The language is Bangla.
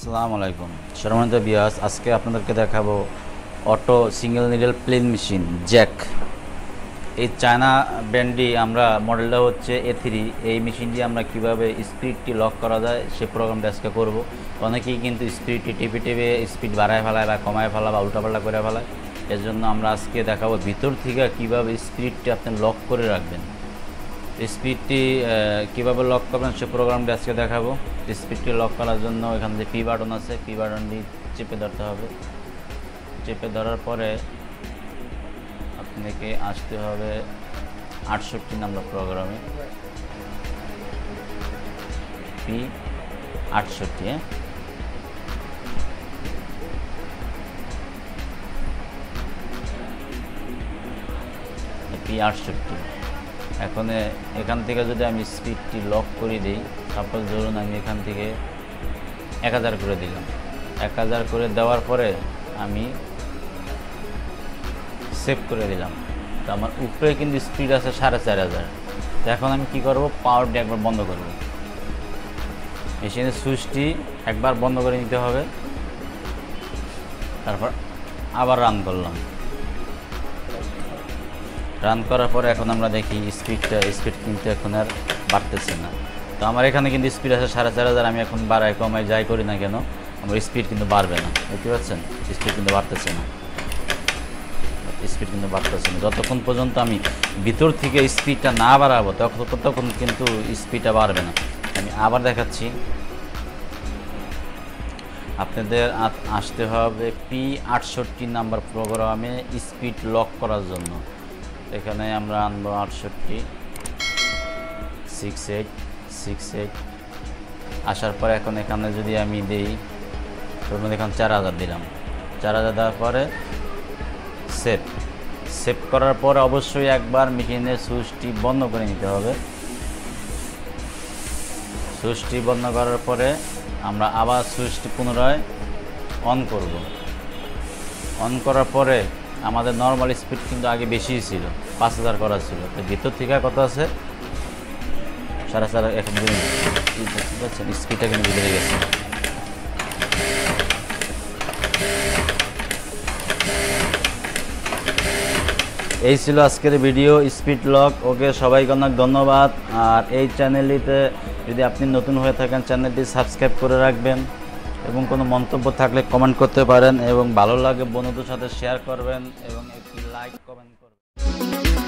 আসসালামু আলাইকুম সম্মানিত ভিউয়ার্স, আজকে আপনাদেরকে দেখাবো auto single needle plain machine jack. এই চায়না ব্র্যান্ডটি আমরা মডেলটা হচ্ছে A3। এই মেশিনটি আমরা কিভাবে স্পিডটি লক করা যায় সে প্রোগ্রামটা আজকে করব। অনেকেই কিন্তু স্পিডটি টিপে টিপে স্পিড বাড়ায় ফেলায় বা কমায় ফেলা বা উল্টাপাল্টা করে ফেলায়। এর জন্য আমরা আজকে দেখাবো ভিতর থেকে কিভাবে স্পিডটি আপনি লক করে রাখবেন। স্পিডটি কীভাবে লক করবেন সে প্রোগ্রামটি আজকে দেখাবো। স্পিডটি লক করার জন্য এখান থেকে পি বাটন আছে, পি বাটনটি চেপে ধরতে হবে। চেপে ধরার পরে আপনাকে আসতে হবে 68 নম্বর প্রোগ্রামে, P68। P68 এখান থেকে যদি আমি স্পিডটি লক করে দিই, সাপোজ ধরুন আমি এখান থেকে 1000 করে দিলাম। 1000 করে দেওয়ার পরে আমি সেভ করে দিলাম। তো আমার উপরে কিন্তু স্পিড আছে 4500। তো এখন আমি কি করব, পাওয়ারটি একবার বন্ধ করব। মেশিনের সুইচটি একবার বন্ধ করে নিতে হবে, তারপর আবার রান করলাম। রান করার পরে এখন আমরা দেখি স্পিড কিন্তু এখন আর বাড়তেছে না। তো আমার এখানে কিন্তু স্পিড আছে 4500। আমি এখন বাড়াই কমাই যাই করি না কেন, আমার স্পিড কিন্তু বাড়বে না। দেখতে পাচ্ছেন, স্পিড কিন্তু বাড়তেছে না। যতক্ষণ পর্যন্ত আমি ভিতর থেকে স্পিডটা না বাড়াবো ততক্ষণ কিন্তু স্পিডটা বাড়বে না। আমি আবার দেখাচ্ছি। আপনাদের আসতে হবে P68 নাম্বার প্রোগ্রামে স্পিড লক করার জন্য। এখানে আমরা আনবো 68 68। আসার পরে এখন এখানে যদি আমি দিই, ধরুন এখানে 4000 দিলাম। 4000 দেওয়ার পরে সেভ করার পরে অবশ্যই একবার মেশিনের সুইচটি বন্ধ করে নিতে হবে। সুইচটি বন্ধ করার পরে আমরা আবার সুইচটি পুনরায় অন করব। অন করার পরে আমাদের নর্মাল স্পিড কিন্তু আগে বেশি ছিল, 5000 করা ছিল। তো ভিতর থেকে কত আছে 4500। এখন বুঝতে স্পিডটা কিন্তু বেড়ে গেছে। এই ছিল আজকের ভিডিও স্পিড লক। ওকে, সবাইকে অনেক ধন্যবাদ। আর এই চ্যানেলটিতে যদি আপনি নতুন হয়ে থাকেন চ্যানেলটি সাবস্ক্রাইব করে রাখবেন এবং কোনো মন্তব্য থাকলে কমেন্ট করতে পারেন এবং ভালো লাগে বন্ধুদের সাথে শেয়ার করবেন এবং একটি লাইক কমেন্ট করবেন।